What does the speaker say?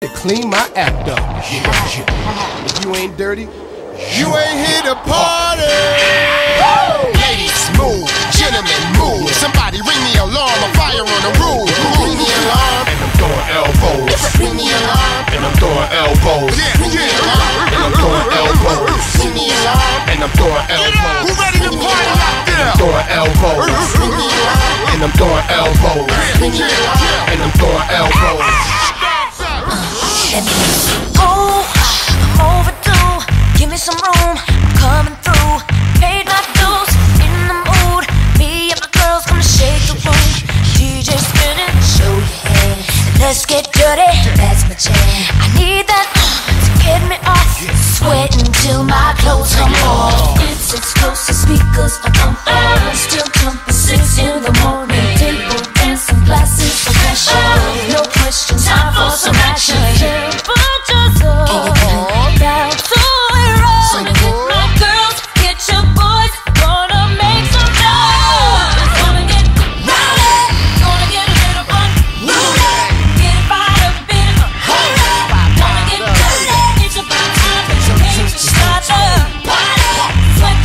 to clean my act up. If you ain't dirty, you ain't here to party. Ladies, move. Gentlemen, move. Somebody ring the alarm. A fire on the roof. Ring the alarm. And I'm throwing elbows. Ring the alarm. And I'm throwing elbows. Ring the alarm. And I'm throwing elbows. Ring the alarm. And I'm throwing elbows. Who ready to party out there? Throwing elbows. Ring the alarm. And I'm throwing elbows. Ring the alarm. And I'm throwing elbows.